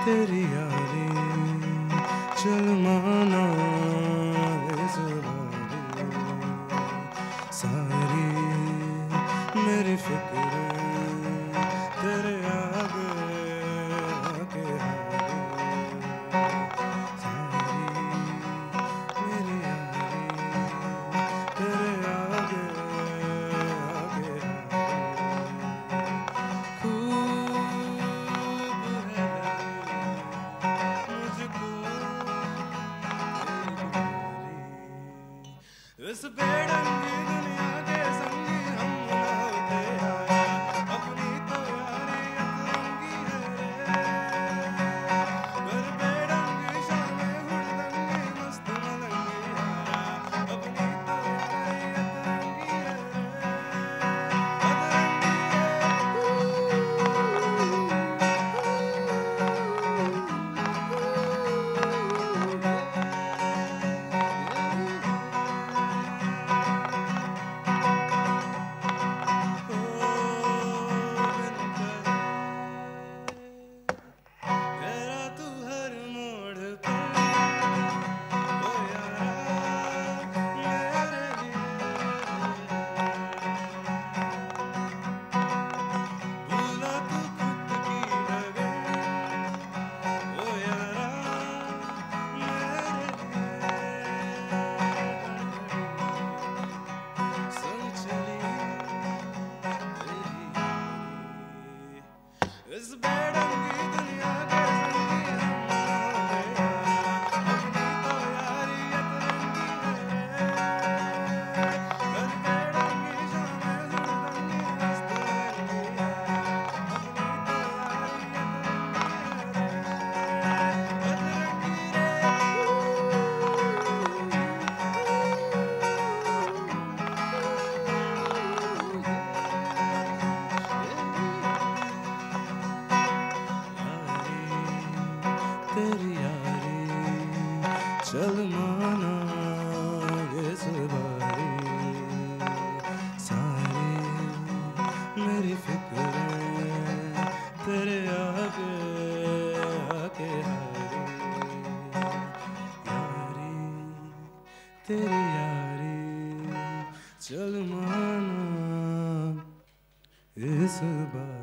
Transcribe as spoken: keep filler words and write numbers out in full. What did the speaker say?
तेरी यारी चल माना इस बारी, सारी मेरी फिक्र तेरे आगे आके हारी, सारी मेरी यारी तेरे आगे आके हारी। खूब है मुझको तेरी यारी, इस बेढंगी दुनिया के संगी हम होते आया, अपनी तो यारी अतरंगी है रे। कर बेढंगी शामें हुड़दंगी मस्त मलंगी यारा, अपनी तो यारी अतरंगी है इस बेढंगी दुनिया के संगी हम होते आया, अपनी तो यारी अतरंगी है। कर बेढंगी शामें हुड़दंगी मस्त मलंगी यारा, अपनी तो यारी अतरंगी है अतरंगी रे। तेरी यारी चल माना इस बारी, सारी मेरी फिक्र तेरे आगे आके हारी, यारी तेरी यारी चल माना इस बारी।